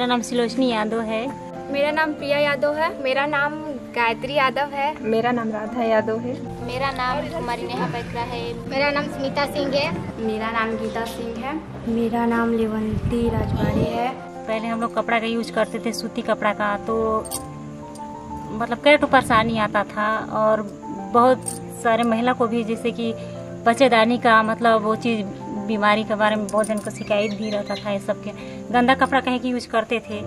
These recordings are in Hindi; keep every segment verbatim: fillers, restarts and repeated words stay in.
मेरा नाम सिलोचनी यादव है। मेरा नाम प्रिया यादव है। मेरा नाम गायत्री यादव है। मेरा नाम राधा यादव है। मेरा नाम कुमारी नेहा बैकरा है। मेरा नाम स्मिता सिंह है। मेरा नाम गीता सिंह है। मेरा नाम लेवंती राजवाड़ी है। पहले हम लोग कपड़ा का यूज करते थे, सूती कपड़ा का, तो मतलब कई तो परेशानी आता था और बहुत सारे महिला को भी जैसे कि बच्चेदानी का मतलब वो चीज़ बीमारी के बारे में बहुत जन को शिकायत भी रहता था। ये सब के गंदा कपड़ा कहीं की यूज करते थे।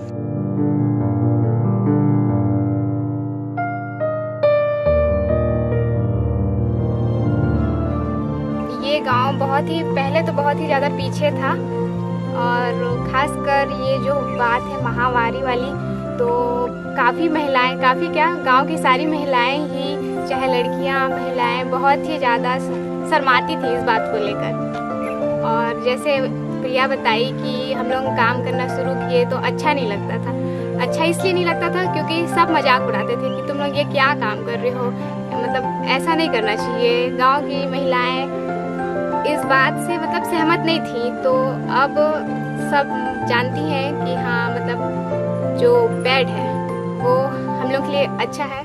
ये गांव बहुत ही पहले तो बहुत ही ज़्यादा पीछे था और खासकर ये जो बात है महामारी वाली, तो काफ़ी महिलाएं, काफ़ी क्या गांव की सारी महिलाएं ही, चाहे लड़कियां महिलाएं, बहुत ही ज़्यादा शर्माती थी इस बात को लेकर। और जैसे प्रिया बताई कि हम लोग काम करना शुरू किए तो अच्छा नहीं लगता था। अच्छा इसलिए नहीं लगता था क्योंकि सब मजाक उड़ाते थे कि तुम लोग ये क्या काम कर रहे हो, मतलब ऐसा नहीं करना चाहिए। गाँव की महिलाएँ इस बात से मतलब सहमत नहीं थी। तो अब सब जानती हैं कि हाँ मतलब जो पैड है वो हम लोग के लिए अच्छा है।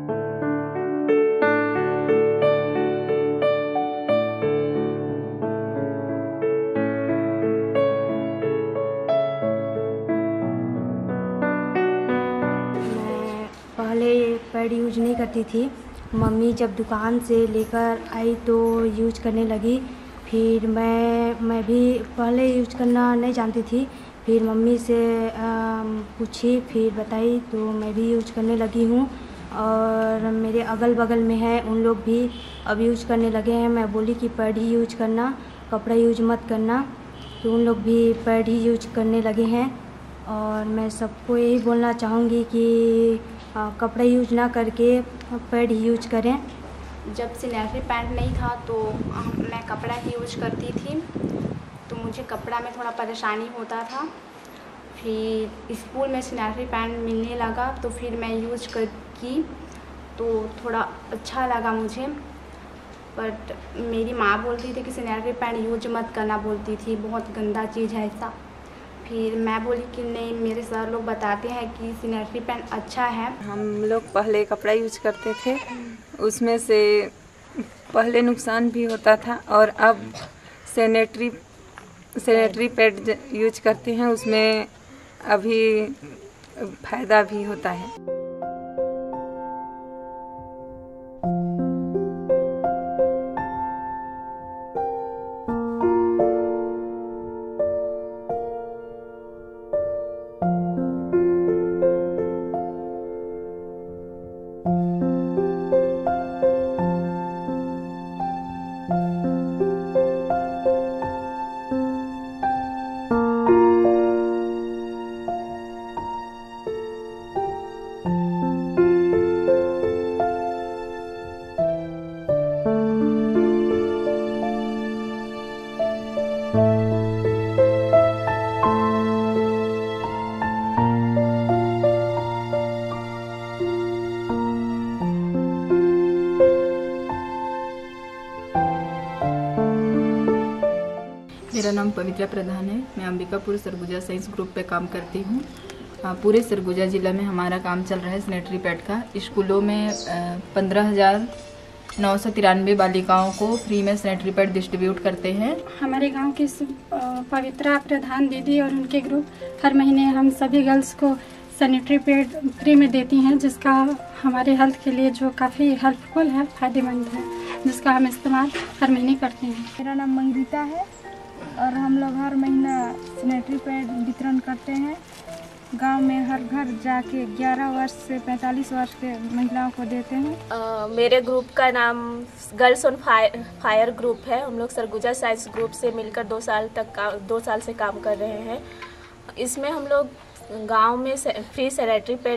मैं पहले पैड यूज नहीं करती थी। मम्मी जब दुकान से लेकर आई तो यूज करने लगी। फिर मैं मैं भी पहले यूज करना नहीं जानती थी। फिर मम्मी से पूछी, फिर बताई, तो मैं भी यूज करने लगी हूँ। और मेरे अगल बगल में है, उन लोग भी अब यूज करने लगे हैं। मैं बोली कि पैड ही यूज करना, कपड़ा यूज मत करना, तो उन लोग भी पैड ही यूज करने लगे हैं। और मैं सबको यही बोलना चाहूँगी कि आ, कपड़ा यूज ना करके पैड ही यूज करें। जब सिनेटरी पैंट नहीं था तो मैं कपड़ा ही यूज करती थी, तो मुझे कपड़ा में थोड़ा परेशानी होता था। फिर स्कूल में सिनेटरी पैंट मिलने लगा तो फिर मैं यूज कर की तो थोड़ा अच्छा लगा मुझे। बट मेरी माँ बोलती थी कि सिनेटरी पैंट यूज मत करना, बोलती थी बहुत गंदा चीज़ है ऐसा। फिर मैं बोली कि नहीं, मेरे सर लोग बताते हैं कि सिनेटरी पैंट अच्छा है। हम लोग पहले कपड़ा यूज करते थे, उसमें से पहले नुकसान भी होता था और अब सैनिटरी सैनिटरी पैड यूज करते हैं, उसमें अभी फ़ायदा भी होता है। मेरा नाम पवित्रा प्रधान है। मैं अंबिकापुर सरगुजा साइंस ग्रुप पे काम करती हूँ। पूरे सरगुजा ज़िला में हमारा काम चल रहा है सैनिटरी पैड का। स्कूलों में पंद्रह हज़ार नौ सौ तिरानवे बालिकाओं को फ्री में सैनिटरी पैड डिस्ट्रीब्यूट करते हैं। हमारे गांव की पवित्रा प्रधान दीदी और उनके ग्रुप हर महीने हम सभी गर्ल्स को सैनिटरी पैड फ्री में देती हैं, जिसका हमारे हेल्थ के लिए जो काफ़ी हेल्पफुल है, फ़ायदेमंद है, जिसका हम इस्तेमाल हर महीने करते हैं। मेरा नाम मंगीता है और हम लोग हर महीना सैनिटरी पैड वितरण करते हैं। गांव में हर घर जाके ग्यारह वर्ष से पैंतालीस वर्ष के महिलाओं को देते हैं। uh, मेरे ग्रुप का नाम girls on fire fire group है। हम लोग सरगुजा साइंस ग्रुप से मिलकर दो साल तक का दो साल से काम कर रहे हैं। इसमें हम लोग गांव में फ्री सैनिटरी पैड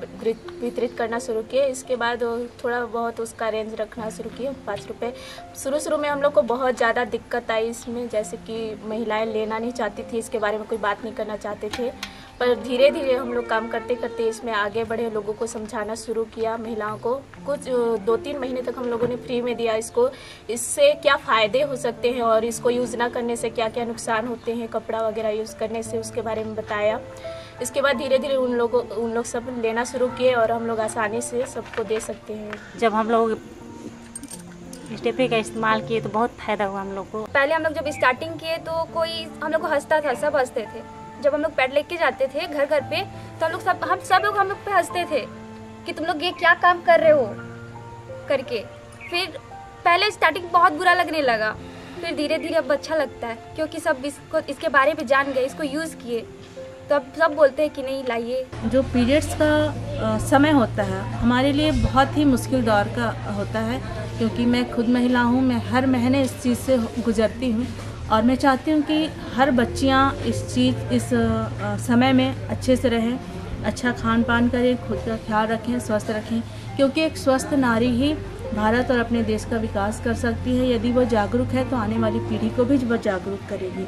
वितरित करना शुरू किए। इसके बाद थोड़ा बहुत उसका रेंज रखना शुरू किए, पाँच रुपये। शुरू शुरू में हम लोग को बहुत ज़्यादा दिक्कत आई इसमें, जैसे कि महिलाएं लेना नहीं चाहती थी, इसके बारे में कोई बात नहीं करना चाहते थे। पर धीरे धीरे हम लोग काम करते करते इसमें आगे बढ़े, लोगों को समझाना शुरू किया, महिलाओं को। कुछ दो तीन महीने तक हम लोगों ने फ्री में दिया इसको। इससे क्या फ़ायदे हो सकते हैं और इसको यूज़ ना करने से क्या क्या नुकसान होते हैं, कपड़ा वगैरह यूज़ करने से, उसके बारे में बताया। इसके बाद धीरे धीरे उन लोगों उन लोग सब लेना शुरू किए और हम लोग आसानी से सबको दे सकते हैं। जब हम लोग स्टेपरी का इस्तेमाल किए तो बहुत फ़ायदा हुआ हम लोग को। पहले हम लोग जब स्टार्टिंग किए तो कोई हम लोग को हंसता था, सब हंसते थे। जब हम लोग पैड लेके जाते थे घर घर पे तो हम लोग सब हम सब लोग हम लोग पे हंसते थे कि तुम लोग ये क्या काम कर रहे हो करके। फिर पहले स्टार्टिंग बहुत बुरा लगने लगा, फिर धीरे धीरे अब अच्छा लगता है क्योंकि सब इसको इसके बारे में जान गए, इसको यूज़ किए, तो अब सब बोलते हैं कि नहीं लाइए। जो पीरियड्स का समय होता है हमारे लिए बहुत ही मुश्किल दौर का होता है, क्योंकि मैं खुद महिला हूँ, मैं हर महीने इस चीज़ से गुजरती हूँ और मैं चाहती हूँ कि हर बच्चियाँ इस चीज़ इस समय में अच्छे से रहें, अच्छा खान पान करें, खुद का ख्याल रखें, स्वस्थ रखें, क्योंकि एक स्वस्थ नारी ही भारत और अपने देश का विकास कर सकती है। यदि वो जागरूक है तो आने वाली पीढ़ी को भी वो जागरूक करेगी।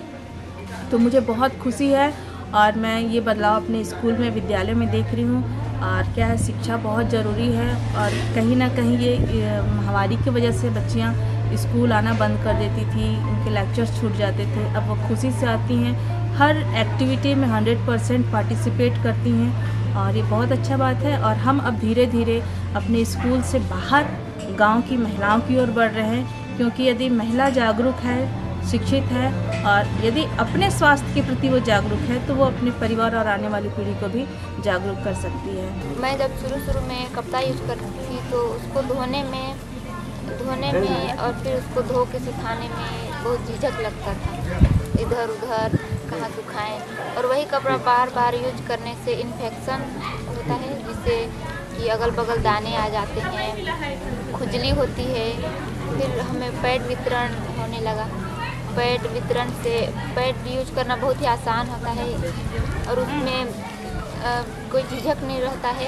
तो मुझे बहुत खुशी है और मैं ये बदलाव अपने स्कूल में, विद्यालय में देख रही हूँ। और क्या है, शिक्षा बहुत ज़रूरी है और कहीं ना कहीं ये महामारी की वजह से बच्चियाँ स्कूल आना बंद कर देती थी, उनके लेक्चर्स छूट जाते थे। अब वो खुशी से आती हैं, हर एक्टिविटी में हंड्रेड परसेंट पार्टिसिपेट करती हैं और ये बहुत अच्छा बात है। और हम अब धीरे धीरे अपने स्कूल से बाहर गांव की महिलाओं की ओर बढ़ रहे हैं, क्योंकि यदि महिला जागरूक है, शिक्षित है और यदि अपने स्वास्थ्य के प्रति वो जागरूक है तो वो अपने परिवार और आने वाली पीढ़ी को भी जागरूक कर सकती है। मैं जब शुरू शुरू में कपड़ा यूज करती थी तो उसको धोने में धोने में और फिर उसको धो के सुखाने में बहुत झिझक लगता था, इधर उधर कहाँ सुखाएं। और वही कपड़ा बार बार यूज करने से इन्फेक्शन होता है, जिससे कि अगल बगल दाने आ जाते हैं, खुजली होती है। फिर हमें पैड वितरण होने लगा। पैड वितरण से पैड यूज करना बहुत ही आसान होता है और उसमें आ, कोई झिझक नहीं रहता है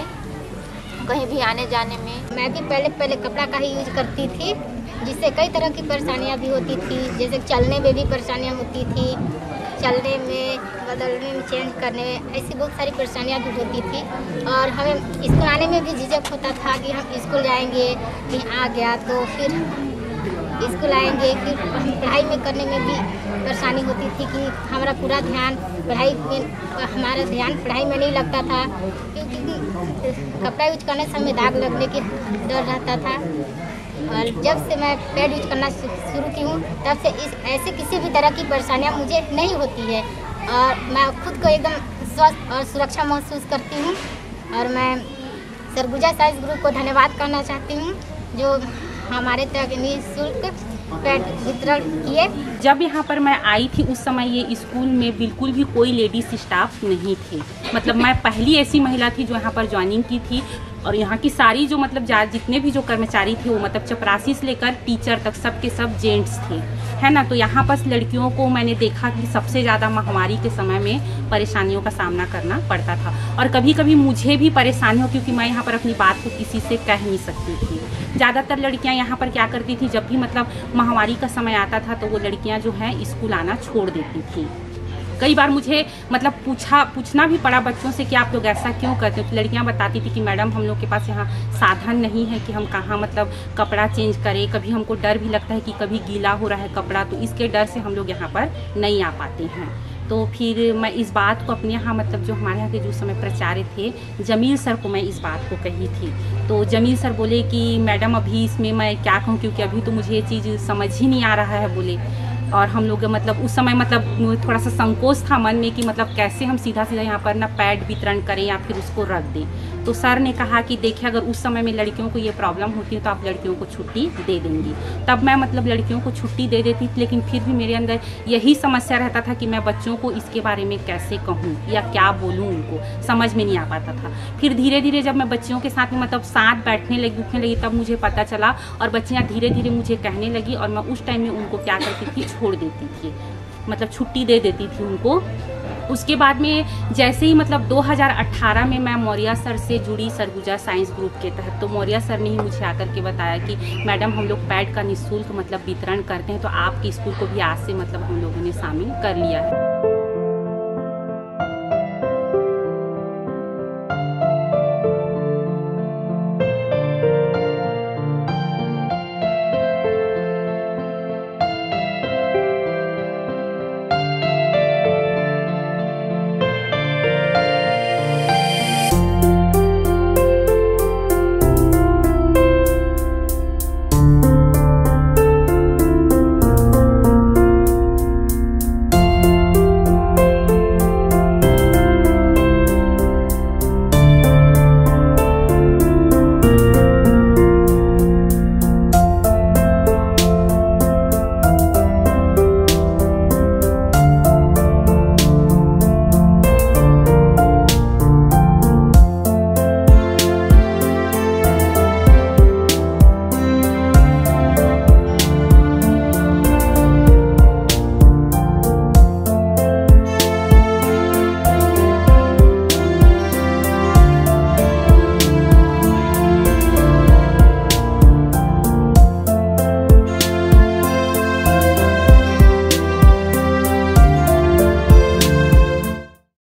कहीं भी आने जाने में। मैं भी पहले पहले कपड़ा का ही यूज करती थी, जिससे कई तरह की परेशानियां भी होती थी, जैसे चलने में भी परेशानियां होती थी, चलने में, बदलने में, चेंज करने में, ऐसी बहुत सारी परेशानियां भी होती थी। और हमें स्कूल आने में भी झिझक होता था कि हम स्कूल जाएंगे, कहीं आ गया तो फिर स्कूल आएंगे, फिर पढ़ाई में करने में भी परेशानी होती थी कि हमारा पूरा ध्यान पढ़ाई में हमारा ध्यान पढ़ाई में नहीं लगता था, क्योंकि कपड़ा यूज करने से हमें दाग लगने के डर रहता था। और जब से मैं पैड यूज करना शुरू की हूँ तब से इस ऐसे किसी भी तरह की परेशानियाँ मुझे नहीं होती है और मैं खुद को एकदम स्वस्थ और सुरक्षा महसूस करती हूँ। और मैं सरगुजा साइंस ग्रुप को धन्यवाद करना चाहती हूँ जो हमारे तक निःशुल्क पैड वितरण किए। जब यहाँ पर मैं आई थी उस समय ये स्कूल में बिल्कुल भी कोई लेडीज स्टाफ नहीं थे, मतलब मैं पहली ऐसी महिला थी जो यहाँ पर ज्वाइनिंग की थी। और यहाँ की सारी जो मतलब जितने भी जो कर्मचारी थे वो मतलब चपरासी से लेकर टीचर तक सब के सब जेंट्स थे, है ना। तो यहाँ पर लड़कियों को मैंने देखा कि सबसे ज़्यादा महामारी के समय में परेशानियों का सामना करना पड़ता था और कभी कभी मुझे भी परेशानी हो, क्योंकि मैं यहाँ पर अपनी बात को किसी से कह नहीं सकती थी। ज़्यादातर लड़कियाँ यहाँ पर क्या करती थी, जब भी मतलब महामारी का समय आता था तो वो लड़कियाँ जो है स्कूल आना छोड़ देती थी। कई बार मुझे मतलब पूछा पूछना भी पड़ा बच्चों से कि आप लोग ऐसा क्यों करते हो। तो लड़कियां बताती थी कि मैडम हम लोग के पास यहाँ साधन नहीं है कि हम कहाँ मतलब कपड़ा चेंज करें, कभी हमको डर भी लगता है कि कभी गीला हो रहा है कपड़ा, तो इसके डर से हम लोग यहाँ पर नहीं आ पाते हैं। तो फिर मैं इस बात को अपने यहाँ मतलब जो हमारे यहाँ के जो समय प्राचार्य थे जमील सर को मैं इस बात को कही थी। तो जमील सर बोले कि मैडम अभी इसमें मैं क्या कहूँ, क्योंकि अभी तो मुझे ये चीज़ समझ ही नहीं आ रहा है बोले। और हम लोग मतलब उस समय मतलब थोड़ा सा संकोच था मन में कि मतलब कैसे हम सीधा सीधा यहाँ पर ना पैड वितरण करें या फिर उसको रख दें। तो सर ने कहा कि देखिए अगर उस समय में लड़कियों को ये प्रॉब्लम होती है तो आप लड़कियों को छुट्टी दे देंगी। तब मैं मतलब लड़कियों को छुट्टी दे देती थी, लेकिन फिर भी मेरे अंदर यही समस्या रहता था कि मैं बच्चों को इसके बारे में कैसे कहूँ या क्या बोलूँ, उनको समझ में नहीं आ पाता था। फिर धीरे धीरे जब मैं बच्चियों के साथ में मतलब साथ बैठने लगी उठने लगी तब मुझे पता चला और बच्चियाँ धीरे धीरे मुझे कहने लगी और मैं उस टाइम में उनको क्या करती थी, छोड़ देती थी, मतलब छुट्टी दे देती थी उनको। उसके बाद में जैसे ही मतलब दो हज़ार अठारह में मैं मौर्या सर से जुड़ी सरगुजा साइंस ग्रुप के तहत, तो मौर्या सर ने ही मुझे आकर के बताया कि मैडम हम लोग पैड का निःशुल्क मतलब वितरण करते हैं, तो आपके स्कूल को भी आज से मतलब हम लोगों ने शामिल कर लिया है।